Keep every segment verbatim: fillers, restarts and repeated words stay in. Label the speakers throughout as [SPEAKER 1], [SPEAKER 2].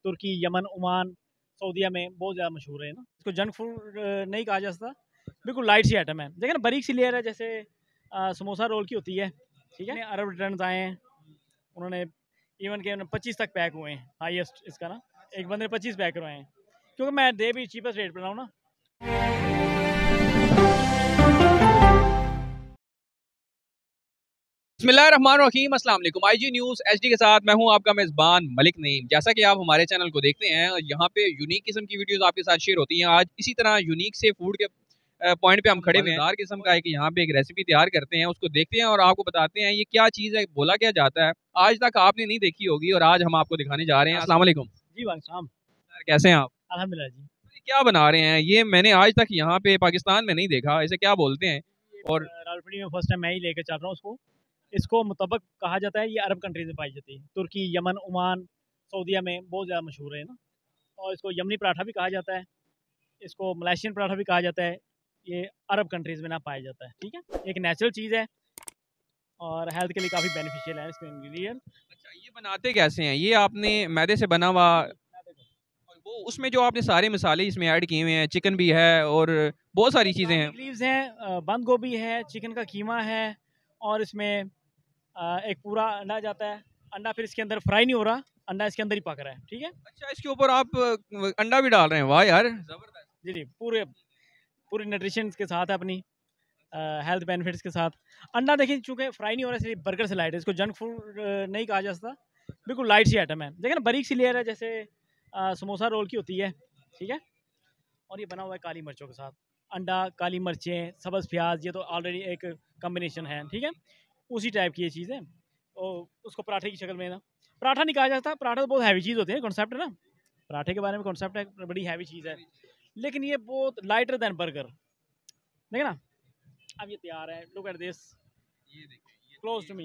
[SPEAKER 1] तुर्की, Yemen, Oman, सऊदीया में बहुत ज़्यादा मशहूर है ना। इसको जंक फूड नहीं कहा जा सकता, बिल्कुल लाइट सी आइटम है। देखिए ना, बारीक सी लेयर है, जैसे आ, समोसा रोल की होती है, ठीक है। अरब रिटर्न आए हैं, उन्होंने इवन के पच्चीस तक पैक हुए हैं, हाईएस्ट इसका ना, एक बंदे ने पच्चीस पैक करवाए हैं, क्योंकि मैं दे भी चीपेस्ट रेट पर रहा हूँ ना।
[SPEAKER 2] बिस्मिल्लाहिर्रहमानिर्रहीम, अस्सलाम वालेकुम। आईजी न्यूज़ एचडी के साथ मैं हूं आपका मेज़बान मलिक नईम। जैसा कि आप हमारे चैनल को देखते हैं और यहाँ पे यूनिक किस्म की वीडियोस आपके साथ शेयर होती हैं। आज इसी तरह यूनिक से फूड के पॉइंट पे हम खड़े हुए हैं। मज़ेदार किस्म का है कि यहाँ पे एक रेसिपी तैयार करते हैं, उसको देखते हैं और आपको बताते हैं ये क्या चीज़ है, बोला क्या जाता है। आज तक आपने नहीं देखी होगी और आज हम आपको दिखाने जा रहे हैं। अस्सलाम वालेकुम
[SPEAKER 1] जी वालेकुम
[SPEAKER 2] सर, कैसे हैं आप?
[SPEAKER 1] अल्हम्दुलिल्लाह जी।
[SPEAKER 2] क्या बना रहे हैं ये? मैंने आज तक यहाँ पे पाकिस्तान में नहीं देखा, इसे क्या बोलते हैं? और
[SPEAKER 1] रावलपिंडी में फर्स्ट टाइम मैं ही लेकर चल रहा हूँ उसको। इसको मुतबक कहा जाता है, ये अरब कंट्रीज में पाई जाती है, तुर्की, यमन, ओमान, सऊदीया में बहुत ज़्यादा मशहूर है ना। और इसको यमनी पराठा भी कहा जाता है, इसको मलेशियन पराठा भी कहा जाता है। ये अरब कंट्रीज़ में ना पाया जाता है, ठीक है। एक नेचुरल चीज़ है और हेल्थ के लिए काफ़ी बेनिफिशियल है इसके इंग्रेडिएंट।
[SPEAKER 2] अच्छा, ये बनाते कैसे हैं? ये आपने मैदे से बना हुआ, वो उसमें जो आपने सारे मसाले इसमें ऐड किए हुए हैं, चिकन भी है और बहुत सारी चीज़ें हैं।
[SPEAKER 1] लीव्स हैं, बंद गोभी है, चिकन का कीमा है, और इसमें आ, एक पूरा अंडा जाता है। अंडा फिर इसके अंदर फ्राई नहीं हो रहा, अंडा इसके अंदर ही पक रहा है, ठीक है।
[SPEAKER 2] अच्छा, इसके ऊपर आप अ, अंडा भी डाल रहे हैं? वाह यार, जबरदस्त।
[SPEAKER 1] जी जी, पूरे पूरी न्यूट्रिशन के साथ है, अपनी हेल्थ बेनिफिट्स के साथ। अंडा देखिए, चूँकि फ्राई नहीं हो रहा है, इसलिए बर्गर से लाइट है, इसको जंक फूड नहीं कहा जा सकता, बिल्कुल लाइट सी आइटम है। देखिए ना, बारीक सी लेयर है, जैसे आ, समोसा रोल की होती है, ठीक है। और ये बना हुआ है काली मिर्चों के साथ, अंडा, काली मिर्चें, सब्ज़ प्याज, ये तो ऑलरेडी एक कम्बिनेशन है, ठीक है। उसी टाइप की ये चीज़ है, और उसको पराठे की शक्ल में ना, पराठा नहीं कहा जाता, पराठा तो बहुत हैवी चीज़ होती है, कॉन्सेप्ट है ना, पराठे के बारे में कॉन्सेप्ट है, बड़ी हैवी चीज़ है, लेकिन ये बहुत लाइटर दैन बर्गर। देखिए ना, अब ये तैयार है, look at this, close to me.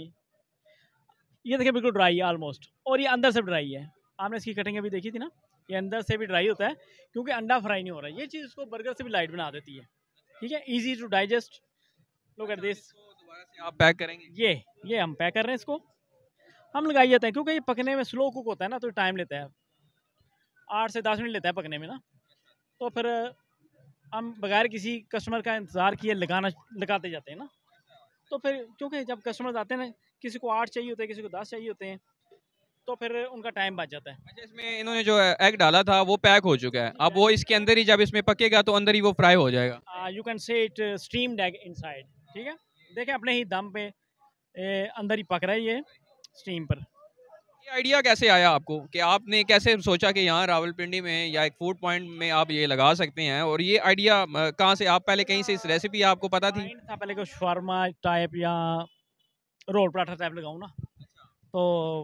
[SPEAKER 1] ये देखिए, बिल्कुल ड्राई है ऑलमोस्ट, और ये अंदर से ड्राई है। आपने इसकी कटिंग अभी देखी थी ना, ये अंदर से भी ड्राई होता है, क्योंकि अंडा फ्राई नहीं हो रहा है। ये चीज़ इसको बर्गर से भी लाइट बना देती है, ठीक है, easy to digest. Look at this.
[SPEAKER 2] आप पैक करेंगे?
[SPEAKER 1] ये ये हम पैक कर रहे हैं, इसको हम लगाई जाते हैं, क्योंकि ये पकने में स्लो कुक होता है ना, तो टाइम लेता है, आठ से दस मिनट लेता है पकने में ना। तो फिर हम बगैर किसी कस्टमर का इंतज़ार किए लगाना लगाते जाते हैं ना। तो फिर क्योंकि जब कस्टमर आते हैं ना, किसी को आठ चाहिए होते हैं, किसी को दस चाहिए होते हैं, तो फिर उनका टाइम बच जाता है।
[SPEAKER 2] अच्छा, इसमें इन्होंने जो एग डाला था वो पैक हो चुका है, अब वो इसके अंदर ही जब इसमें पकेगा तो अंदर ही वो फ्राई हो जाएगा।
[SPEAKER 1] You can say it steamed egg inside, ठीक है। देखें, अपने ही दम पे ए, अंदर ही पक रहा है ये स्टीम पर।
[SPEAKER 2] ये आइडिया कैसे आया आपको कि आपने कैसे सोचा कि यहाँ रावलपिंडी में या एक फूड पॉइंट में आप ये लगा सकते हैं? और ये आइडिया कहाँ से, आप पहले कहीं से इस रेसिपी आपको पता थी?
[SPEAKER 1] था पहले को शवारमा टाइप या रोल पराठा टाइप लगाऊँ ना, तो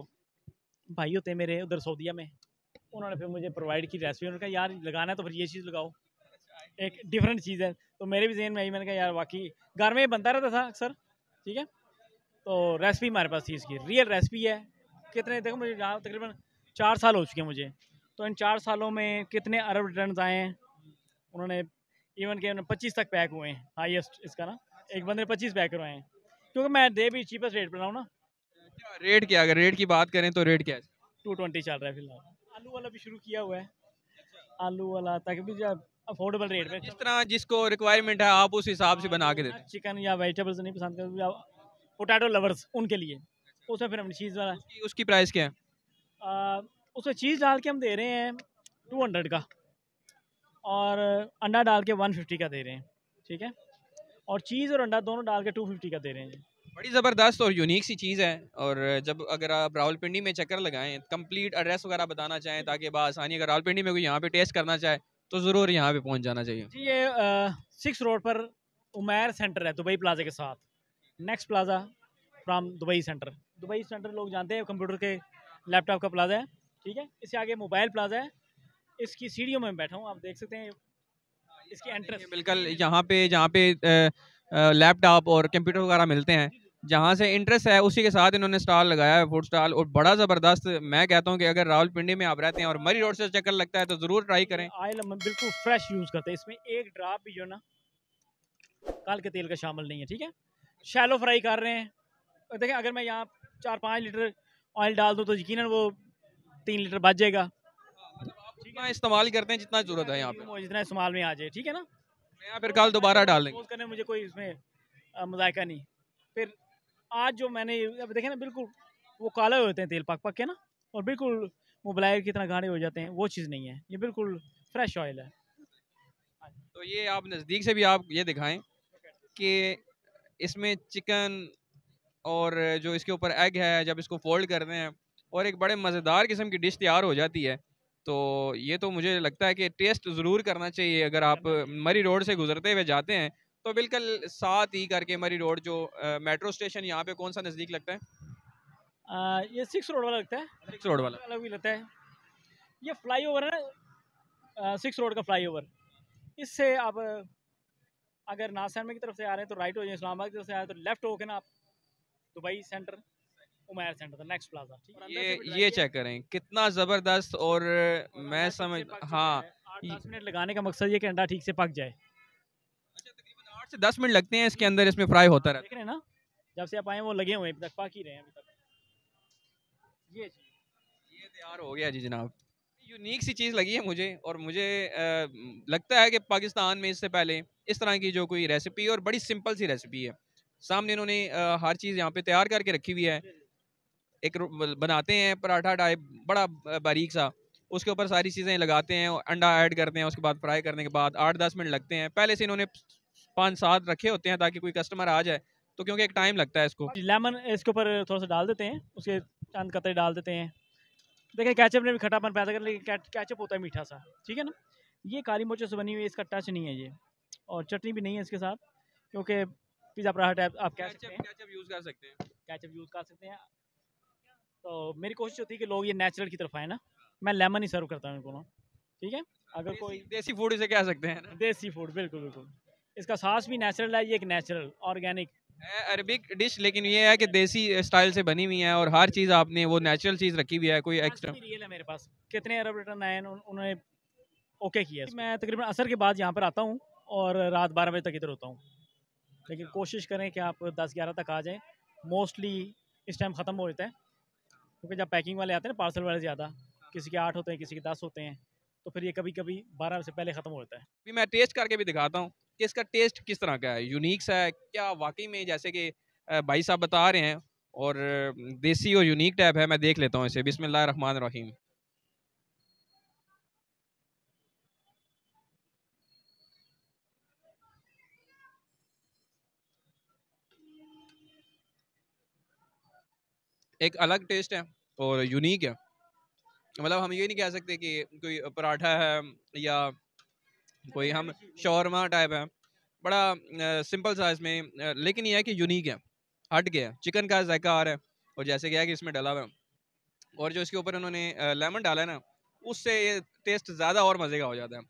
[SPEAKER 1] भाई होते मेरे उधर सऊदीया में, उन्होंने फिर मुझे प्रोवाइड की रेसिपी। उन्होंने कहा यार लगाना है तो फिर ये चीज़ लगाओ, एक डिफरेंट चीज़ है। तो मेरे भी जहन में आई, मैंने कहा यार वाकई घर में बनता रहता था अक्सर, ठीक है। तो रेसिपी हमारे पास थी, इसकी रियल रेसिपी है। कितने, देखो मुझे यहाँ तकरीबन चार साल हो चुके हैं मुझे, तो इन चार सालों में कितने अरब रिटर्न आए हैं, उन्होंने इवन के पच्चीस तक पैक हुए हैं, हाईएस्ट इसका ना, एक बंदे ने पच्चीस पैक करवाए हैं, क्योंकि मैं दे भी चीपेस्ट रेट पर रहा हूँ ना।
[SPEAKER 2] रेट क्या, अगर रेट की बात करें तो रेट क्या है?
[SPEAKER 1] टू ट्वेंटी चल रहा है फिलहाल। आलू वाला भी शुरू किया हुआ है, आलू वाला, ताकि भी जब अफोर्डेबल रेट में,
[SPEAKER 2] जिस तरह जिसको रिक्वायरमेंट है आप उस हिसाब से बना के देते हैं।
[SPEAKER 1] चिकन या वेजिटेबल्स नहीं पसंद करते, या पोटैटो लवर्स, उनके लिए उसमें फिर हम चीज़ वाला,
[SPEAKER 2] उसकी, उसकी प्राइस क्या है?
[SPEAKER 1] आ, उसमें चीज़ डाल के हम दे रहे हैं टू हंड्रेड का, और अंडा डाल के वन फिफ्टी का दे रहे हैं, ठीक है। और चीज़ और अंडा दोनों डाल के टू फिफ्टी का दे रहे हैं।
[SPEAKER 2] बड़ी ज़बरदस्त और यूनिक सी चीज़ है। और जब अगर आप रावलपिंडी में चक्कर लगाएं, कंप्लीट एड्रेस वगैरह बताना चाहें ताकि बआसानी अगर रावलपिंडी में कोई यहाँ पे टेस्ट करना चाहे तो ज़रूर यहाँ पे पहुँच जाना चाहिए।
[SPEAKER 1] जी, ये सिक्स रोड पर उमैर सेंटर है, दुबई प्लाजा के साथ, next plaza from Dubai centre. Dubai centre लोग जानते हैं, कंप्यूटर के लैपटॉप का प्लाजा है, ठीक है। इससे आगे मोबाइल प्लाजा है, इसकी सीढ़ियों में बैठा हूँ, आप देख सकते हैं इसकी एंट्रेंस।
[SPEAKER 2] बिल्कुल, यहाँ पे जहाँ पे लैपटॉप और कंप्यूटर वगैरह मिलते हैं, जहाँ से इंटरेस्ट है उसी के साथ इन्होंने स्टॉल लगाया है, फूड स्टॉल, और बड़ा ज़बरदस्त। मैं कहता हूँ कि अगर रावलपिंडी में आप रहते हैं और मरी रोड से चक्कर लगता है तो ज़रूर ट्राई करें।
[SPEAKER 1] ऑयल हम बिल्कुल फ्रेश यूज़ करते हैं, इसमें एक ड्रॉप भी जो ना काल के तेल का शामिल नहीं है, ठीक है। शैलो फ्राई कर रहे हैं, देखें अगर मैं यहाँ चार पाँच लीटर ऑयल डाल दूँ तो यकीनन वो तीन लीटर बच जाएगा,
[SPEAKER 2] जितना इस्तेमाल करते हैं जितना ज़रूरत है यहाँ पे,
[SPEAKER 1] वो जितना इस्तेमाल में आ जाए, ठीक है ना।
[SPEAKER 2] मैं फिर कल दोबारा डाल देंगे।
[SPEAKER 1] पोस्ट करने में मुझे कोई इसमें अ, मज़ायका नहीं। फिर आज जो मैंने अब देखे ना, बिल्कुल वो काले हो जाते हैं तेल पक पक के ना, और बिल्कुल वो ब्लैक की तरह गाढ़े हो जाते हैं, वो चीज़ नहीं है, ये बिल्कुल फ्रेश ऑयल है।
[SPEAKER 2] तो ये आप नज़दीक से भी आप ये दिखाएं कि इसमें चिकन और जो इसके ऊपर एग है, जब इसको फोल्ड करते हैं और एक बड़े मज़ेदार किस्म की डिश तैयार हो जाती है। तो ये तो मुझे लगता है कि टेस्ट ज़रूर करना चाहिए। अगर आप मरी रोड से गुजरते हुए जाते हैं तो बिल्कुल साथ ही करके मरी रोड जो मेट्रो स्टेशन यहाँ पे कौन सा नज़दीक लगता है?
[SPEAKER 1] आ, ये सिक्स रोड वाला लगता है,
[SPEAKER 2] सिक्स रोड वाला।
[SPEAKER 1] अलग भी लगता है। ये फ्लाई ओवर है ना, सिक्स रोड का फ्लाई ओवर। इससे आप अगर नासिर की तरफ से आ रहे हैं तो राइट हो जाए, इस्लामाबाद की तरफ से आ रहे हैं तो लेफ्ट होके ना आप Dubai centre, Umair centre, next plaza, ठीक है।
[SPEAKER 2] ये ये चेक करें कितना ज़बरदस्त। और मैं समझ हाँ,
[SPEAKER 1] आठ दस मिनट लगाने का मकसद ये कि अंडा ठीक से पक जाए।
[SPEAKER 2] अच्छा, तकरीबन आठ से दस मिनट लगते हैं इसके अंदर, इसमें फ्राई होता रहता है।
[SPEAKER 1] देख रहे हैं ना, जब से आप आए वो लगे हुए हैं, अभी तक पक ही रहे हैं अभी तक। ये
[SPEAKER 2] ये तैयार हो गया जी जनाब। यूनिक सी चीज़ लगी है मुझे, और मुझे आ, लगता है कि पाकिस्तान में इससे पहले इस तरह की जो कोई रेसिपी, और बड़ी सिंपल सी रेसिपी है, सामने इन्होंने आ, हर चीज़ यहाँ पे तैयार करके रखी हुई है। एक रो- बनाते हैं पराठा टाइप बड़ा बारीक सा, उसके ऊपर सारी चीज़ें लगाते हैं, अंडा ऐड करते हैं, उसके बाद फ्राई करने के बाद आठ दस मिनट लगते हैं। पहले से इन्होंने पाँच सात रखे होते हैं ताकि कोई कस्टमर आ जाए, तो क्योंकि एक टाइम लगता है इसको।
[SPEAKER 1] लेमन इसके ऊपर थोड़ा सा डाल देते हैं, उसके चंद कतरे डाल देते हैं। देखिए कैचअप ने भी खटापन पैदा कर, लेकिन कैचअप होता है मीठा सा, ठीक है ना। ये काली मिर्चों से बनी हुई है, इसका टच नहीं है ये, और चटनी भी नहीं है इसके साथ, क्योंकि पिज़्ज़ा पराठा टाइप आप कह सकते हैं,
[SPEAKER 2] केचप यूज़ कर सकते हैं।
[SPEAKER 1] कैचअप यूज़ कर सकते हैं। तो मेरी कोशिश होती है कि लोग ये नेचुरल की तरफ आए ना, मैं लेमन ही सर्व करता हूँ इनको ना, ठीक है। अगर कोई
[SPEAKER 2] देसी फूड इसे कह सकते हैं ना।
[SPEAKER 1] देसी फूड, बिल्कुल बिल्कुल, इसका सास भी नेचुरल है, ये एक नेचुरल ऑर्गेनिक
[SPEAKER 2] है अरबिक डिश, लेकिन ये है कि देसी स्टाइल से बनी हुई है, और हर चीज़ आपने वो नेचुरल चीज़ रखी हुई है, कोई एक्स्ट्रा।
[SPEAKER 1] रियल है मेरे पास। कितने अरब रिटर्न आए हैं, उन- उन्होंने ओके किया। मैं तकरीबन असर के बाद यहाँ पर आता हूँ और रात बारह बजे तक इधर होता हूँ, लेकिन कोशिश करें कि आप दस ग्यारह तक आ जाएँ। मोस्टली इस टाइम ख़त्म हो जाता है, क्योंकि जब पैकिंग वाले आते हैं ना, पार्सल वाले ज़्यादा, किसी के आठ होते हैं, किसी के दस होते हैं, तो फिर ये कभी कभी बारह से पहले ख़त्म हो जाता है।
[SPEAKER 2] अभी मैं टेस्ट करके भी दिखाता हूँ कि इसका टेस्ट किस तरह का है, यूनिक सा है क्या वाकई में, जैसे कि अ, भाई साहब बता रहे हैं, और अ, देसी और यूनिक टाइप है। मैं देख लेता हूँ इसे। बिस्मिल्लाह रहमान रहीम। एक अलग टेस्ट है और यूनिक है। मतलब हम ये नहीं कह सकते कि कोई पराठा है या कोई हम शौरमा टाइप है, बड़ा सिंपल सा इसमें, अ, लेकिन ये है कि यूनिक है, हट गया है। चिकन का जायका आ रहा है, और जैसे क्या है कि इसमें डला हुआ है, और जो इसके ऊपर उन्होंने लेमन डाला है ना, उससे ये टेस्ट ज़्यादा और मज़े का हो जाता है।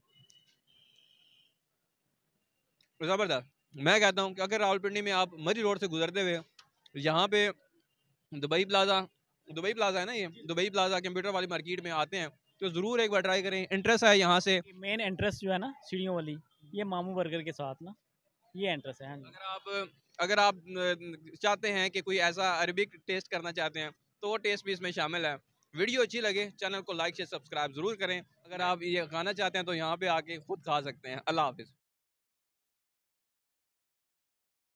[SPEAKER 2] ज़बरदस्त। मैं कहता हूँ कि अगर रावलपिंडी में आप मरी रोड से गुजरते हुए यहाँ पे दुबई प्लाजा, दुबई प्लाजा है ना, ये दुबई प्लाजा कंप्यूटर वाली मार्केट में आते हैं तो ज़रूर एक बार ट्राई करें। इंटरेस्ट है यहाँ से।
[SPEAKER 1] मेन एंट्रेंस जो है ना सीढ़ियों वाली, ये मामू बर्गर के साथ ना, ये एंट्रेंस है। हाँ जी।
[SPEAKER 2] अगर आप अगर आप अ, चाहते हैं कि कोई ऐसा अरबिक टेस्ट करना चाहते हैं तो वो टेस्ट भी इसमें शामिल है। वीडियो अच्छी लगे चैनल को लाइक शेयर सब्सक्राइब ज़रूर करें। अगर आप ये खाना चाहते हैं तो यहाँ पे आके खुद खा सकते हैं। अल्लाह हाफिज़।